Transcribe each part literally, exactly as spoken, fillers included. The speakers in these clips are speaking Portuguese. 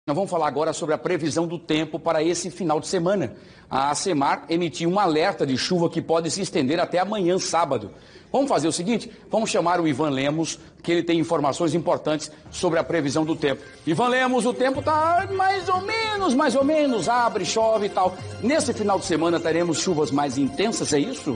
Nós vamos falar agora sobre a previsão do tempo para esse final de semana. A ACEMAR emitiu um alerta de chuva que pode se estender até amanhã, sábado. Vamos fazer o seguinte, vamos chamar o Ivan Lemos, que ele tem informações importantes sobre a previsão do tempo. Ivan Lemos, o tempo está mais ou menos, mais ou menos, abre, chove e tal. Nesse final de semana teremos chuvas mais intensas, é isso?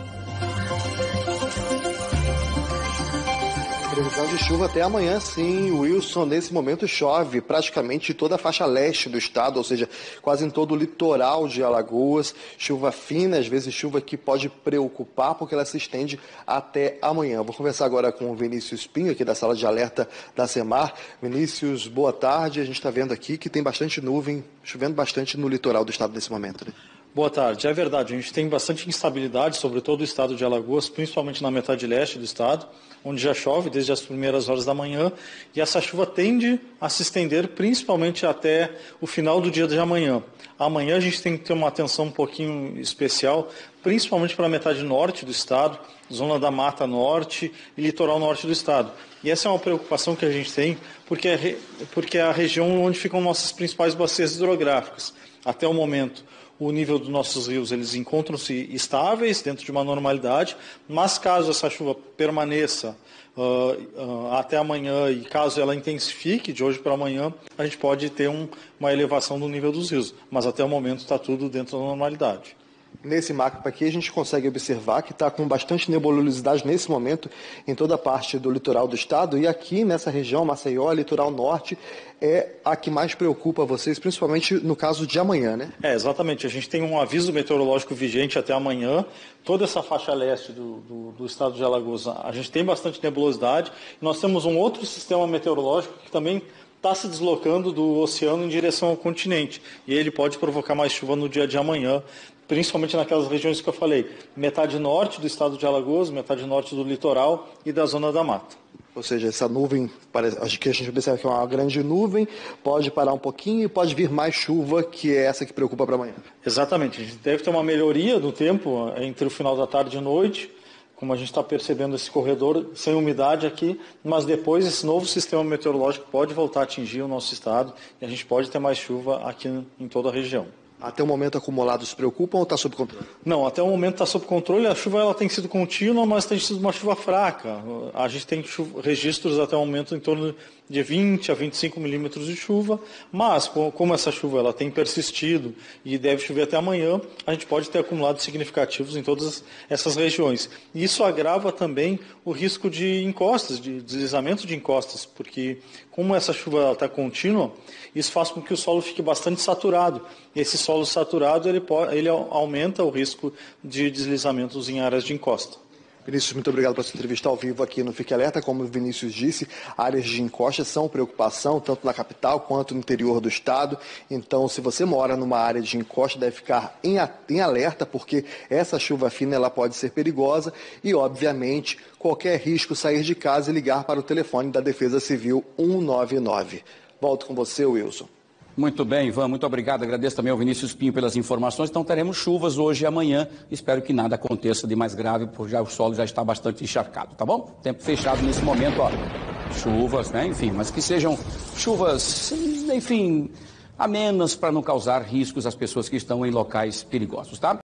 Previsão de chuva até amanhã, sim, Wilson. Nesse momento chove praticamente toda a faixa leste do estado, ou seja, quase em todo o litoral de Alagoas. Chuva fina, às vezes chuva que pode preocupar, porque ela se estende até amanhã. Vou conversar agora com o Vinícius Pinho, aqui da sala de alerta da ACEMAR. Vinícius, boa tarde. A gente está vendo aqui que tem bastante nuvem, chovendo bastante no litoral do estado nesse momento, né? Boa tarde. É verdade, a gente tem bastante instabilidade sobre todo o estado de Alagoas, principalmente na metade leste do estado, onde já chove desde as primeiras horas da manhã, e essa chuva tende a se estender principalmente até o final do dia de amanhã. Amanhã a gente tem que ter uma atenção um pouquinho especial, principalmente para a metade norte do estado, zona da Mata Norte e litoral norte do estado. E essa é uma preocupação que a gente tem, porque é, porque é a região onde ficam nossas principais bacias hidrográficas. Até o momento, o nível dos nossos rios, eles encontram-se estáveis, dentro de uma normalidade, mas caso essa chuva permaneça uh, uh, até amanhã e caso ela intensifique de hoje para amanhã, a gente pode ter um, uma elevação do nível dos rios, mas até o momento está tudo dentro da normalidade. Nesse mapa aqui a gente consegue observar que está com bastante nebulosidade nesse momento em toda a parte do litoral do estado, e aqui nessa região, Maceió, litoral norte, é a que mais preocupa vocês, principalmente no caso de amanhã, né? É, exatamente. A gente tem um aviso meteorológico vigente até amanhã. Toda essa faixa leste do, do, do estado de Alagoas, a gente tem bastante nebulosidade. Nós temos um outro sistema meteorológico que também está se deslocando do oceano em direção ao continente. E ele pode provocar mais chuva no dia de amanhã, principalmente naquelas regiões que eu falei, metade norte do estado de Alagoas, metade norte do litoral e da zona da mata. Ou seja, essa nuvem, parece, acho que a gente observa que é uma grande nuvem, pode parar um pouquinho e pode vir mais chuva, que é essa que preocupa para amanhã. Exatamente, a gente deve ter uma melhoria do tempo entre o final da tarde e noite, como a gente está percebendo esse corredor sem umidade aqui, mas depois esse novo sistema meteorológico pode voltar a atingir o nosso estado e a gente pode ter mais chuva aqui em toda a região. Até o momento acumulados preocupam ou está sob controle? Não, até o momento está sob controle. A chuva ela tem sido contínua, mas tem sido uma chuva fraca. A gente tem chuva, registros até o momento em torno de vinte a vinte e cinco milímetros de chuva, mas como essa chuva ela tem persistido e deve chover até amanhã, a gente pode ter acumulados significativos em todas essas regiões. E isso agrava também o risco de encostas, de deslizamento de encostas, porque como essa chuva está contínua, isso faz com que o solo fique bastante saturado. E esse solo saturado ele, pode, ele aumenta o risco de deslizamentos em áreas de encosta. Vinícius, muito obrigado pela sua entrevista ao vivo aqui no Fique Alerta. Como o Vinícius disse, áreas de encosta são preocupação, tanto na capital quanto no interior do estado. Então, se você mora numa área de encosta, deve ficar em, em alerta, porque essa chuva fina ela pode ser perigosa e, obviamente, qualquer risco sair de casa e ligar para o telefone da Defesa Civil um nove nove. Volto com você, Wilson. Muito bem, Ivan, muito obrigado. Agradeço também ao Vinícius Pinho pelas informações. Então teremos chuvas hoje e amanhã. Espero que nada aconteça de mais grave, porque já o solo já está bastante encharcado, tá bom? Tempo fechado nesse momento, ó. Chuvas, né? Enfim, mas que sejam chuvas, enfim, amenas para não causar riscos às pessoas que estão em locais perigosos, tá?